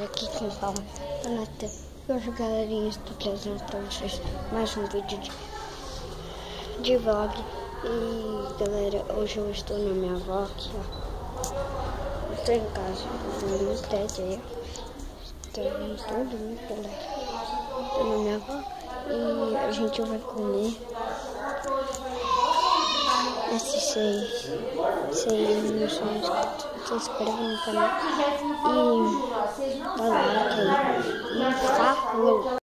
galera, aqui quem fala é a Nata. E hoje, galerinha, estou trazendo para vocês mais um vídeo de vlog. E galera, hoje eu estou na minha avó aqui, ó. Eu estou em casa, no teto aí, ó. Tá vendo tudo, né, galera? Estou na minha avó e a gente vai comer. Se não são inscritos, se inscreva no canal e dá like aí. E falou!